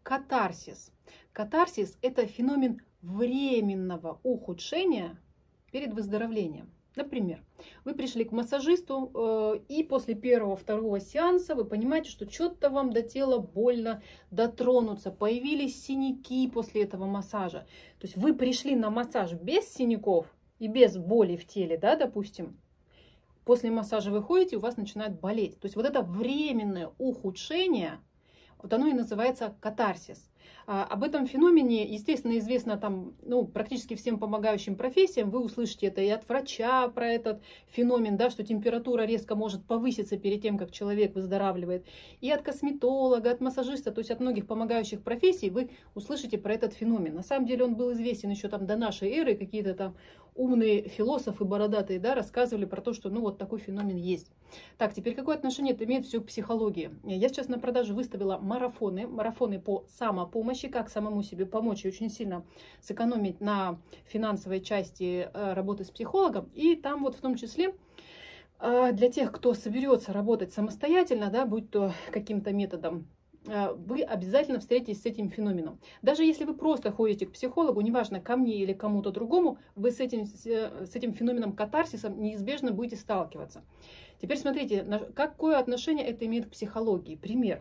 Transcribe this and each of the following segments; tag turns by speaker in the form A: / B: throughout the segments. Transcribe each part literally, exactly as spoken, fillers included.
A: катарсис. Катарсис – это феномен временного ухудшения перед выздоровлением. Например, вы пришли к массажисту, э, и после первого-второго сеанса вы понимаете, что что-то вам до тела больно дотронуться, появились синяки после этого массажа. То есть вы пришли на массаж без синяков и без боли в теле, да, допустим. После массажа вы ходите, у вас начинает болеть. То есть вот это временное ухудшение, вот оно и называется катарсис. А, об этом феномене, естественно, известно там, ну, практически всем помогающим профессиям. Вы услышите это и от врача про этот феномен, да, что температура резко может повыситься перед тем, как человек выздоравливает. И от косметолога, от массажиста, то есть от многих помогающих профессий вы услышите про этот феномен. На самом деле он был известен еще там до нашей эры. Какие-то там умные философы бородатые, да, рассказывали про то, что ну вот такой феномен есть. Так, теперь какое отношение это имеет все к психологии? Я сейчас на продажу выставила марафоны, марафоны по самопомощи, как самому себе помочь и очень сильно сэкономить на финансовой части работы с психологом. И там вот в том числе для тех, кто соберется работать самостоятельно, да, будь то каким-то методом, вы обязательно встретитесь с этим феноменом. Даже если вы просто ходите к психологу, неважно, ко мне или кому-то другому, вы с этим, с этим феноменом катарсисом неизбежно будете сталкиваться. Теперь смотрите, какое отношение это имеет к психологии. Пример.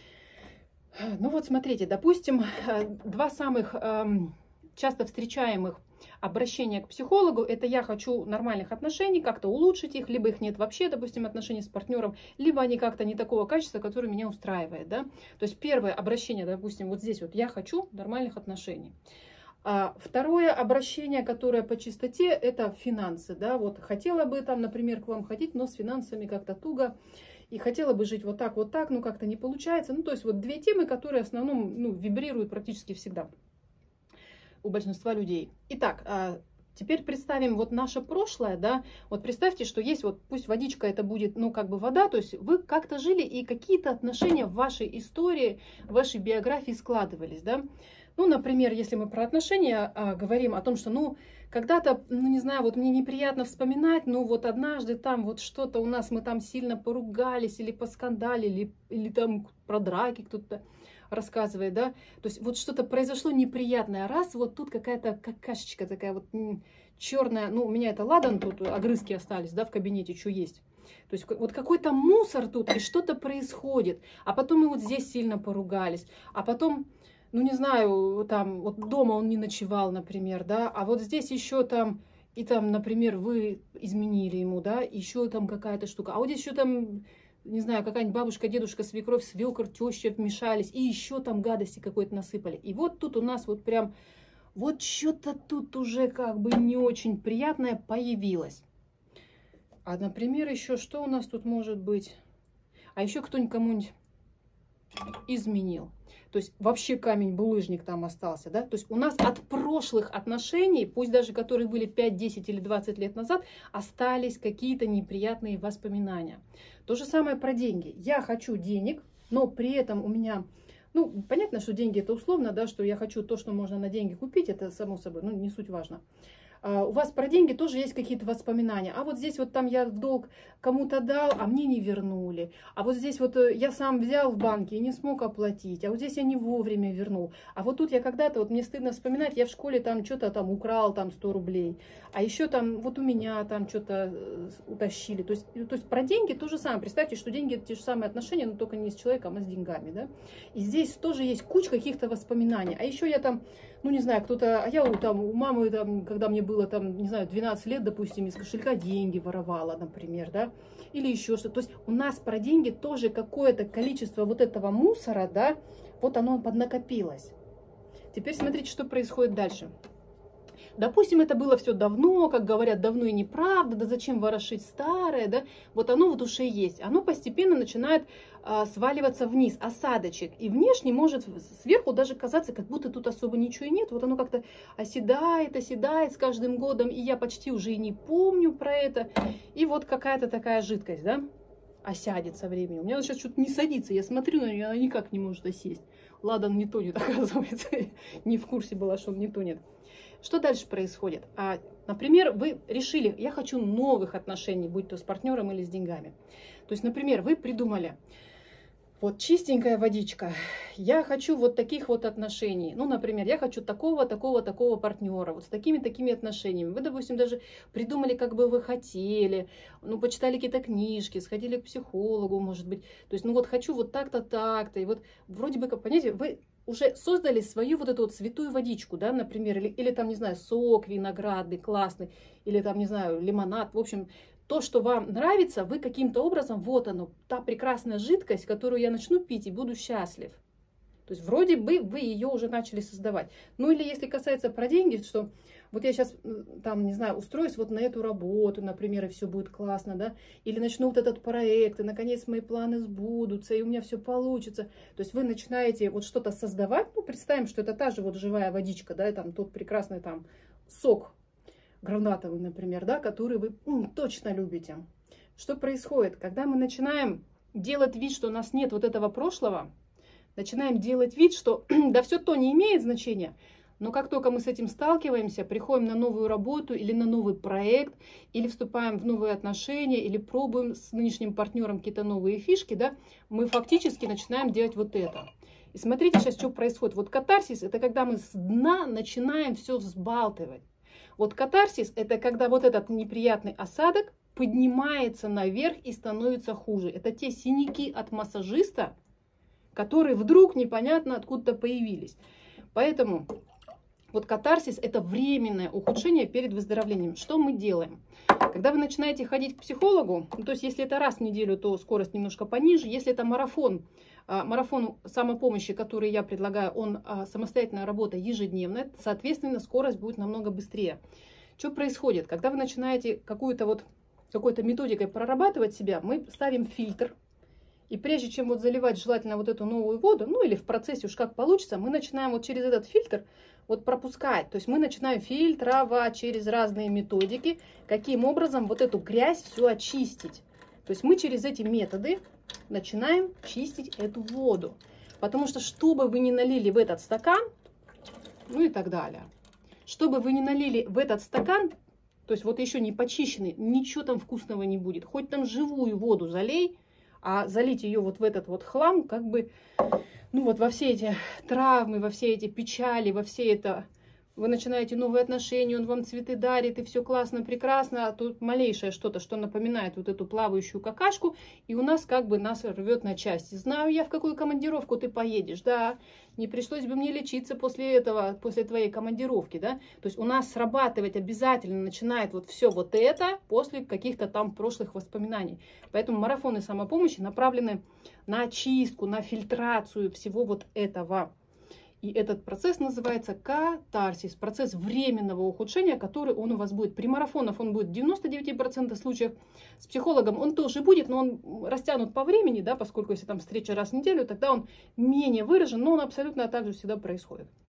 A: Ну вот смотрите, допустим, два самых часто встречаемых обращения к психологу — это я хочу нормальных отношений, как-то улучшить их, либо их нет вообще, допустим, отношений с партнером, либо они как-то не такого качества, которое меня устраивает, да. То есть первое обращение, допустим, вот здесь вот я хочу нормальных отношений. А второе обращение, которое по чистоте, это финансы, да, вот хотела бы там, например, к вам ходить, но с финансами как-то туго, и хотела бы жить вот так, вот так, но как-то не получается. Ну, то есть вот две темы, которые в основном, ну, вибрируют практически всегда у большинства людей. Итак, теперь представим вот наше прошлое, да, вот представьте, что есть вот, пусть водичка это будет, ну, как бы вода, то есть вы как-то жили и какие-то отношения в вашей истории, в вашей биографии складывались, да. Ну, например, если мы про отношения а, говорим о том, что, ну, когда-то, ну, не знаю, вот мне неприятно вспоминать, ну, вот однажды там вот что-то у нас, мы там сильно поругались или поскандалили, или, или там про драки кто-то рассказывает, да, то есть вот что-то произошло неприятное, раз, вот тут какая-то какашечка такая вот черная, ну, у меня это ладан, тут огрызки остались, да, в кабинете, что есть. То есть вот какой-то мусор тут, и что-то происходит, а потом мы вот здесь сильно поругались, а потом, ну, не знаю, там, вот дома он не ночевал, например, да, а вот здесь еще там, и там, например, вы изменили ему, да, еще там какая-то штука, а вот здесь еще там, не знаю, какая-нибудь бабушка, дедушка, свекровь, свекор, теща вмешались, и еще там гадости какой-то насыпали. И вот тут у нас вот прям, вот что-то тут уже как бы не очень приятное появилось. А, например, еще что у нас тут может быть? А еще кто-нибудь кому-нибудь изменил. То есть вообще камень-булыжник там остался, да? То есть у нас от прошлых отношений, пусть даже которые были пять, десять или двадцать лет назад, остались какие-то неприятные воспоминания. То же самое про деньги. Я хочу денег, но при этом у меня, ну, понятно, что деньги это условно, да, что я хочу то, что можно на деньги купить, это само собой, ну, не суть важно. У вас про деньги тоже есть какие-то воспоминания. А вот здесь вот там я в долг кому-то дал, а мне не вернули. А вот здесь вот я сам взял в банке и не смог оплатить. А вот здесь я не вовремя вернул. А вот тут я когда-то, вот мне стыдно вспоминать, я в школе там что-то там украл, там сто рублей. А еще там вот у меня там что-то утащили. То есть, то есть про деньги то же самое. Представьте, что деньги это те же самые отношения, но только не с человеком, а с деньгами. Да? И здесь тоже есть куча каких-то воспоминаний. А еще я там, ну не знаю, кто-то, а я у, там, у мамы, там, когда мне было там, не знаю, двенадцать лет, допустим, из кошелька деньги воровала, например, да, или еще что-то. То есть у нас про деньги тоже какое-то количество вот этого мусора, да, вот оно поднакопилось. Теперь смотрите, что происходит дальше. Допустим, это было все давно, как говорят, давно и неправда, да зачем ворошить старое, да, вот оно в душе есть. Оно постепенно начинает а, сваливаться вниз, осадочек, и внешне может сверху даже казаться, как будто тут особо ничего и нет, вот оно как-то оседает, оседает с каждым годом, и я почти уже и не помню про это, и вот какая-то такая жидкость, да, осядет со временем. У меня сейчас что-то не садится, я смотрю на нее, она никак не может осесть. Ладан не тонет, оказывается, не в курсе была, что он не тонет. Что дальше происходит? А, например, вы решили, я хочу новых отношений, будь то с партнером или с деньгами. То есть, например, вы придумали, Вот чистенькая водичка. Я хочу вот таких вот отношений. Ну, например, я хочу такого, такого, такого партнера. Вот с такими, такими отношениями. Вы, допустим, даже придумали, как бы вы хотели. Ну, почитали какие-то книжки, сходили к психологу, может быть. То есть, ну вот хочу вот так-то, так-то. И вот вроде бы, как, понимаете, вы уже создали свою вот эту вот святую водичку, да, например. Или, или там, не знаю, сок виноградный, классный. Или там, не знаю, лимонад. В общем, то, что вам нравится, вы каким-то образом, вот оно, та прекрасная жидкость, которую я начну пить и буду счастлив. То есть вроде бы вы ее уже начали создавать. Ну или если касается про деньги, что вот я сейчас там, не знаю, устроюсь вот на эту работу, например, и все будет классно, да, или начну вот этот проект, и наконец мои планы сбудутся, и у меня все получится. То есть вы начинаете вот что-то создавать, ну представим, что это та же вот живая водичка, да, и там тот прекрасный там сок гранатовый, например, да, который вы м, точно любите. Что происходит? Когда мы начинаем делать вид, что у нас нет вот этого прошлого, начинаем делать вид, что да все то не имеет значения, но как только мы с этим сталкиваемся, приходим на новую работу или на новый проект, или вступаем в новые отношения, или пробуем с нынешним партнером какие-то новые фишки, да, мы фактически начинаем делать вот это. И смотрите сейчас, что происходит. Вот катарсис – это когда мы с дна начинаем все взбалтывать. Вот катарсис – это когда вот этот неприятный осадок поднимается наверх и становится хуже. Это те синяки от массажиста, которые вдруг непонятно откуда-то появились. Поэтому вот катарсис – это временное ухудшение перед выздоровлением. Что мы делаем? Когда вы начинаете ходить к психологу, ну, то есть если это раз в неделю, то скорость немножко пониже. Если это марафон, марафон самопомощи, который я предлагаю, он самостоятельная работа ежедневная, соответственно, скорость будет намного быстрее. Что происходит? Когда вы начинаете какую-то вот какой-то методикой прорабатывать себя, мы ставим фильтр. И прежде чем вот заливать желательно вот эту новую воду, ну или в процессе уж как получится, мы начинаем вот через этот фильтр вот пропускать. То есть мы начинаем фильтровать через разные методики, каким образом вот эту грязь всю очистить. То есть мы через эти методы начинаем чистить эту воду. Потому что что бы вы ни налили в этот стакан, ну и так далее, что бы вы ни налили в этот стакан, то есть вот еще не почищенный, ничего там вкусного не будет. Хоть там живую воду залей, а залить ее вот в этот вот хлам, как бы, ну вот во все эти травмы, во все эти печали, во все это, вы начинаете новые отношения, он вам цветы дарит, и все классно, прекрасно, а тут малейшее что-то, что напоминает вот эту плавающую какашку, и у нас как бы нас рвет на части. Знаю я, в какую командировку ты поедешь, да, не пришлось бы мне лечиться после этого, после твоей командировки, да, то есть у нас срабатывать обязательно начинает вот все вот это после каких-то там прошлых воспоминаний. Поэтому марафоны самопомощи направлены на очистку, на фильтрацию всего вот этого. И этот процесс называется катарсис, процесс временного ухудшения, который он у вас будет. При марафонах он будет в девяноста девяти процентах случаев. С психологом он тоже будет, но он растянут по времени, да, поскольку если там встреча раз в неделю, тогда он менее выражен, но он абсолютно так же всегда происходит.